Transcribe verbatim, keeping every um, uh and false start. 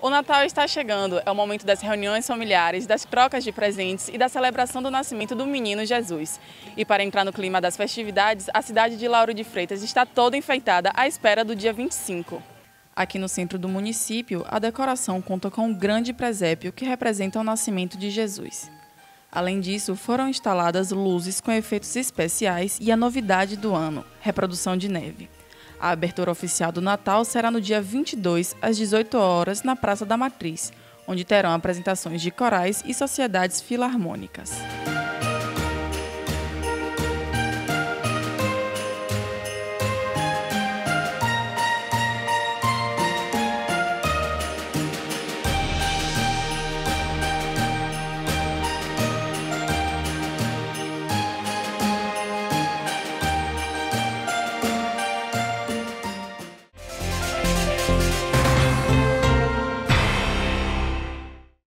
O Natal está chegando, é o momento das reuniões familiares, das trocas de presentes e da celebração do nascimento do menino Jesus. E para entrar no clima das festividades, a cidade de Lauro de Freitas está toda enfeitada à espera do dia vinte e cinco. Aqui no centro do município, a decoração conta com um grande presépio que representa o nascimento de Jesus. Além disso, foram instaladas luzes com efeitos especiais e a novidade do ano, reprodução de neve. A abertura oficial do Natal será no dia vinte e dois, às dezoito horas, na Praça da Matriz, onde terão apresentações de corais e sociedades filarmônicas.